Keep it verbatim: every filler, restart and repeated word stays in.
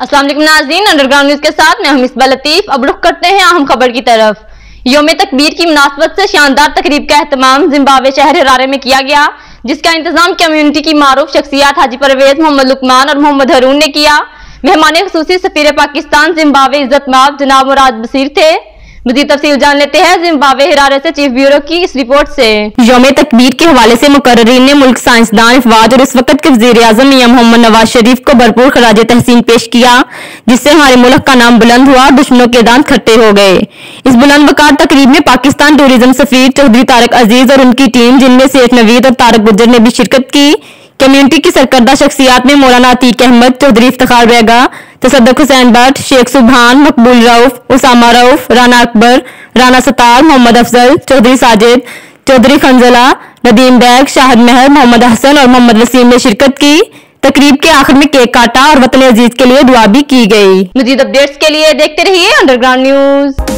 अस्सलाम वालेकुम नाज़रीन, अंडरग्राउंड न्यूज के साथ मैं हूं मिसबा लतीफ। अब रुख करते हैं अहम खबर की तरफ। यौम तकबीर की मुनासबत से शानदार तकरीब का एहतमाम जिम्बाब्वे शहर हरारे में किया गया, जिसका इंतजाम कम्युनिटी की मारूफ शख्सियात हाजी परवेज, मोहम्मद लुकमान और मोहम्मद हरून ने किया। मेहमान खुसूसी सफीर पाकिस्तान जिम्बाब्वे इज्जत माब जनाब मुराद बसीर थे। मज़ीद तफसील जान लेते हैं जिम्बाब्वे हरारे से चीफ ब्यूरो की इस रिपोर्ट से। यौम तकबीर के हवाले से मुकर्रिरीन ने मुल्क, साइंसदान, अफवाज और इस वक्त के वज़ीर आज़म मियां मोहम्मद नवाज शरीफ को भरपूर खराज तहसीन पेश किया, जिससे हमारे मुल्क का नाम बुलंद हुआ और दुश्मनों के दांत खट्टे हो गए। इस बुलंद वकार तकरीब में पाकिस्तान टूरिज्म सफीर चौधरी तारक अजीज और उनकी टीम, जिनमें शेख नवीद और तारक गुज्जर ने भी शिरकत की। कम्युनिटी की सरकर्दा शख्सियात में मौलाना अतीक अहमद, चौधरी इफ्तिखार बेगा, तसद्दुक हुसैन भट्ट, शेख सुबहान, मकबूल रऊफ, उसामा रऊफ, राना अकबर, राना सतार, मोहम्मद अफजल, चौधरी साजिद, चौधरी खंजला, नदीम बैग, शाहिद महर, मोहम्मद हसन और मोहम्मद वसीम ने शिरकत की। तकरीब के आखिर में केक काटा और वतन अजीज के लिए दुआ भी की गई। मज़ीद अपडेट्स के लिए देखते रहिए अंडरग्राउंड न्यूज।